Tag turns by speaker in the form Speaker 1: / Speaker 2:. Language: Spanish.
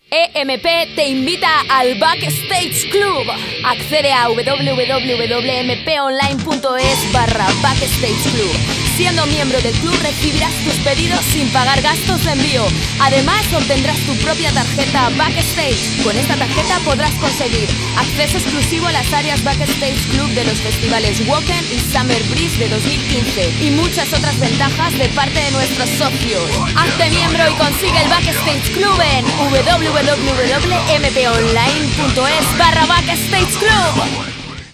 Speaker 1: EMP te invita al Backstage Club. Accede a www.mponline.es/Backstage Club. Siendo miembro del club recibirás tus pedidos sin pagar gastos de envío. Además obtendrás tu propia tarjeta Backstage. Con esta tarjeta podrás conseguir acceso exclusivo a las áreas Backstage Club de los festivales Wacken y Summer Breeze de 2015 y muchas otras ventajas de parte de nuestros socios. Hazte miembro y consigue el Backstage Club en www.mponline.es/Backstage Club.